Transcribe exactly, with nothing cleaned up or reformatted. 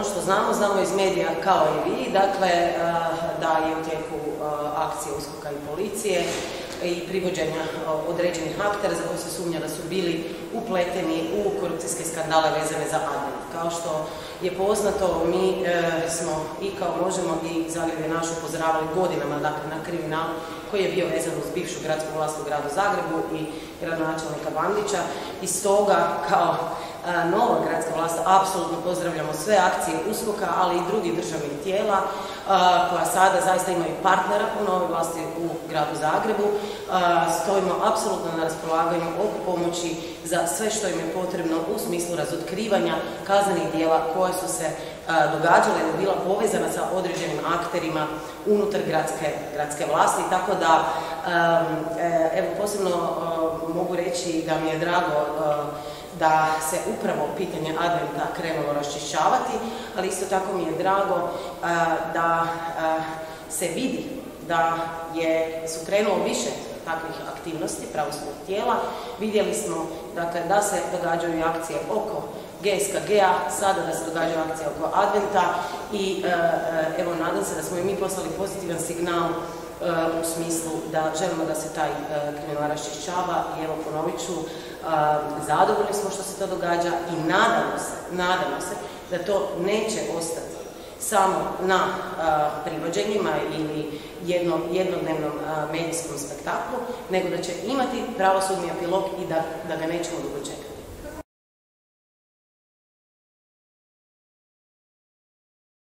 što znamo, znamo iz medija kao i vi, dakle da je u tijeku akcije USKOK-a i policije i privođenja određenih aktera za koje se sumnja da su bili upleteni u korupcijske skandale vezane za Advent. Kao što je poznato, mi e, smo i kao Možemo i Zagreb je naš upozoravali godinama dakle, na kriminal koji je bio vezan uz bivšu gradsku vlast u Gradu Zagrebu i gradonačelnika Bandića. I stoga kao a, nova gradska vlast apsolutno pozdravljamo sve akcije USKOK-a, ali i drugih državnih tijela a, koja sada zaista imaju partnera u novoj vlasti u Gradu Zagrebu. A, stojimo apsolutno na raspolaganju oko pomoći za sve što im je potrebno u smislu razotkrivanja kaznenih djela koje su se a, događale ili bila povezana sa određenim akterima unutar gradske, gradske vlasti. Tako da, a, evo posebno a, mogu reći da mi je drago a, da se upravo pitanje Adventa krenulo raščišćavati, ali isto tako mi je drago a, da a, se vidi da je, su krenulo više takvih aktivnosti pravosudnih tijela. Vidjeli smo dakle, da se događaju akcije oko G S K G-a, sada da se događaju akcije oko Adventa i e, evo nadam se da smo i mi poslali pozitivan signal e, u smislu da želimo da se taj e, kriminal raščišćava i evo ponovit ću, e, zadovoljni smo što se to događa i nadamo se, nadamo se da to neće ostati samo na a, privođenjima ili jedno, jednodnevnom a, medijskom spektaklu, nego da će imati pravosudni epilog i da, da ga nećemo dugo čekati.